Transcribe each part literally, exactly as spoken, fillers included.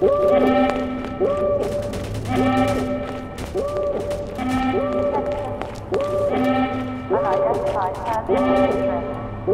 Unidentified person in distress.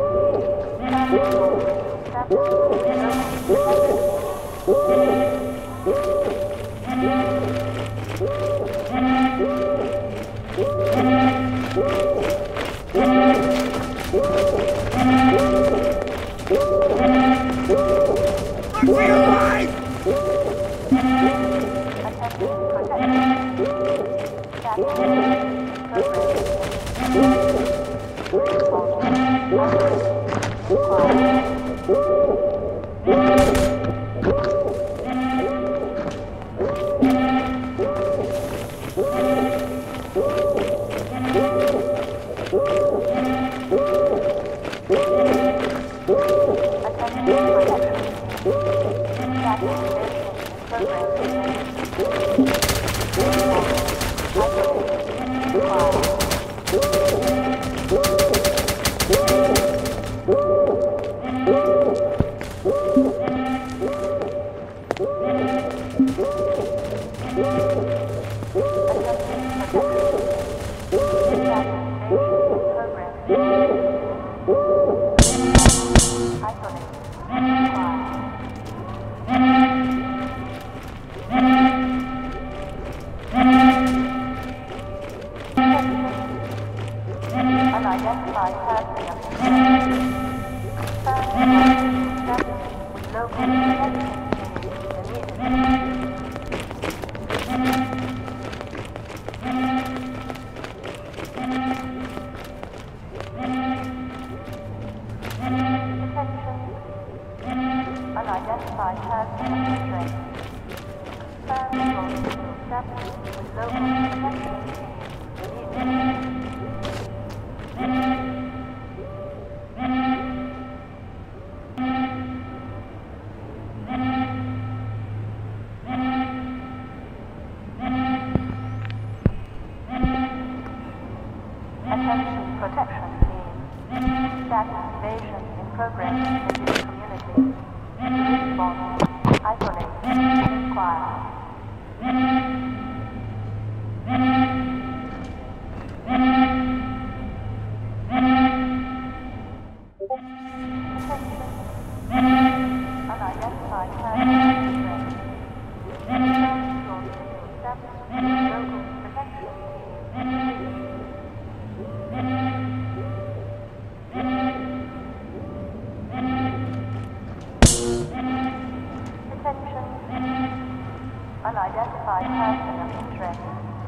Unidentified person of interest.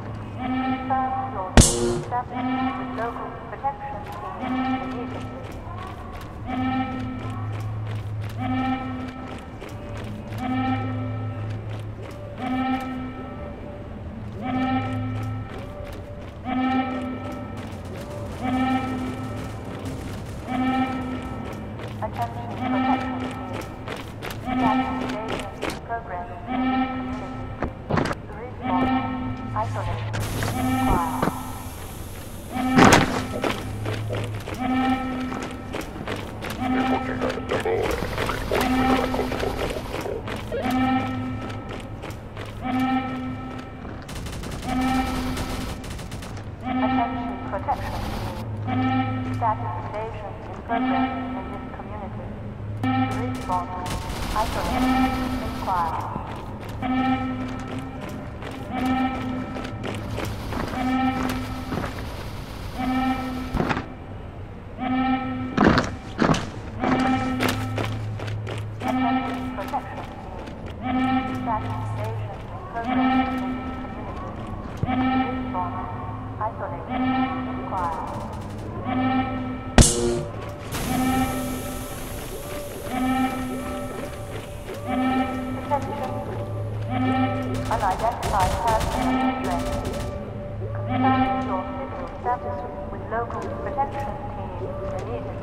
Confirm your establishment with local protection team immediately. Attention protection team. Deactivation in progress in the community. Response. Isolation. Required. Attention protection team. Deactivation in progress in this community. Response. Isolation. Required. Attention protection team. Deactivation in progress in this community. Response. Isolation. Required. Unidentified person of interest. Confirm your civil status with local protection team immediately.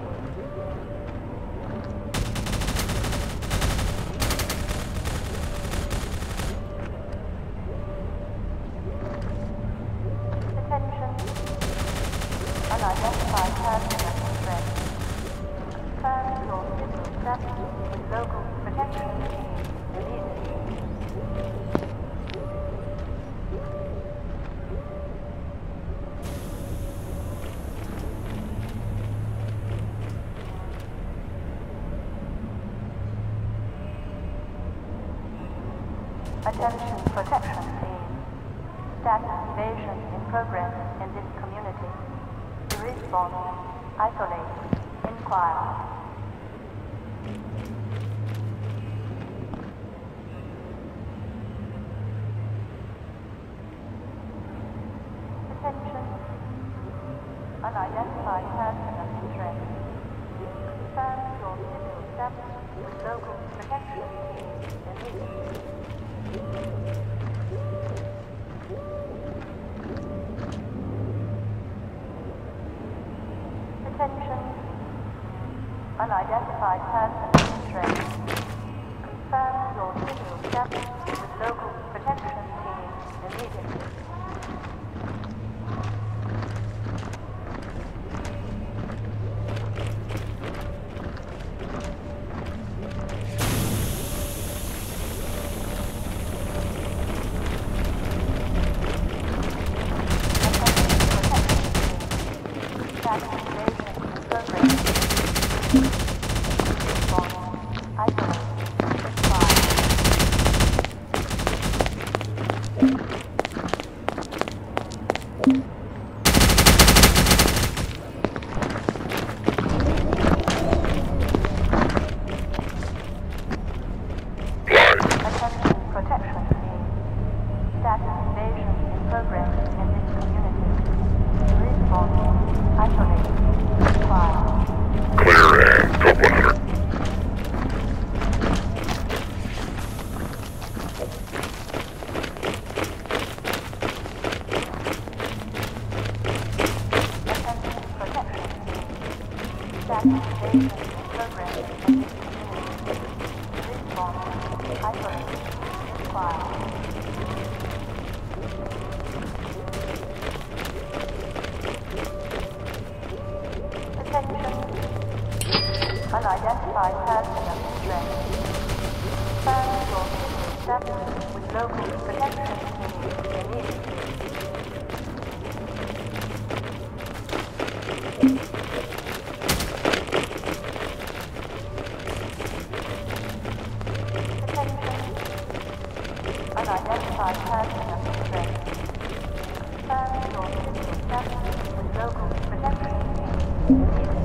Attention. Unidentified person of interest. Confirm your civil status with local protection team immediately. Attention protection team. Status evasion in progress in this community. Response. Isolate. Inquire. Attention. Unidentified person of interest. Confirm your civil status with local protection team immediately. Attention. Unidentified person of interest. Confirm your civil status with local protection team immediately. Unidentified person of interest. Confirm your civil status with local protection team immediately. Attention. Unidentified person of interest. Confirm your civil status with local protection team immediately.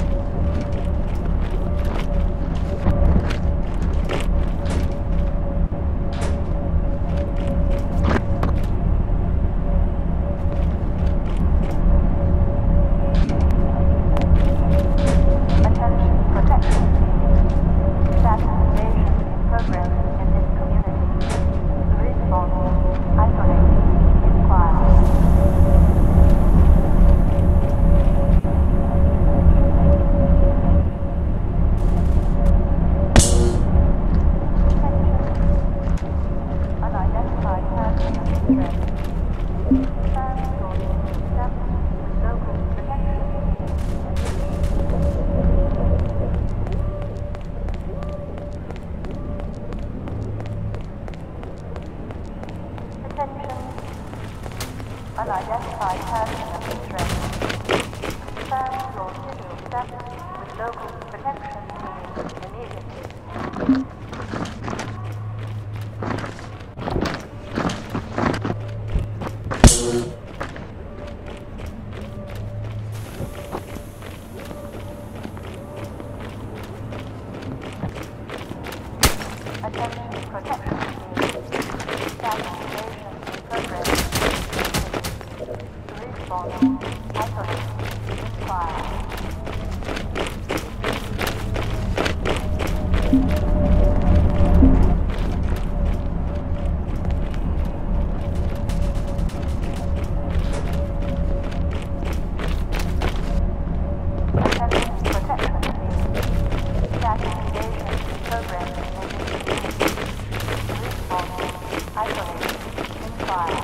Unidentified person of interest. Confirm your civil status with local protection team immediately. Attention protection team. Status evasion in progress. Response. Isolate. Inquire. Attention protection team. Status evasion in progress. Response. Isolate. Inquire.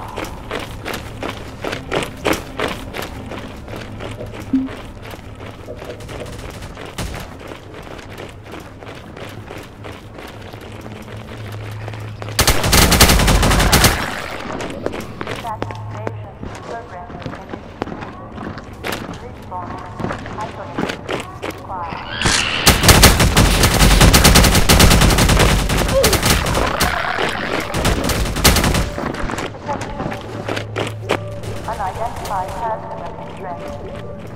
Response. identify person of interest.